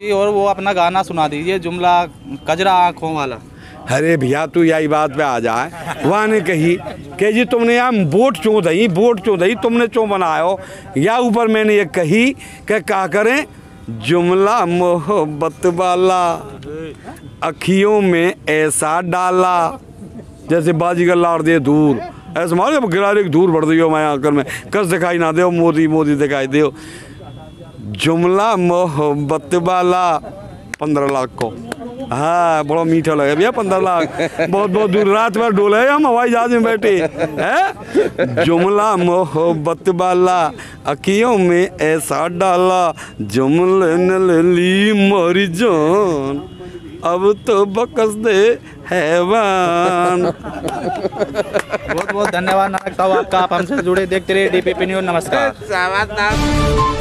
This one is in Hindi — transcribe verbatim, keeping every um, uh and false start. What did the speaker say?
और वो अपना गाना सुना दीजिए, जुमला कजरा आँखों वाला। अरे भैया तू यही बात पे आ जाए, वहाँ ने कही कि जी तुमने यार वोट चो दही वोट चो दही तुमने चो बनायो, या ऊपर मैंने ये कही कि क्या करें, जुमला मोहब्बत वाला अखियों में ऐसा डाला, जैसे बाजीगर लाड़ दे दूर, ऐसे मारे गिरारे दूर बढ़ दियो मैं आकर में कस दिखाई ना दे, मोदी मोदी दिखाई दे। जुमला मोहब्बत वाला पंद्रह लाख को, हाँ बड़ा मीठा लगे भैया पंद्रह लाख, बहुत बहुत दूर रात भर डोले हम हवाई जहाज में बैठे हैं। जुमला मोहब्बत वाला अखियों में ऐसा डाला, जुमले न ली मोरी जान, अब तो बकस दे हैवान। बहुत बहुत धन्यवाद नानक साहब आपका, आप हमसे जुड़े देखते रहिए डीपीपी न्यूज़। नमस्कार।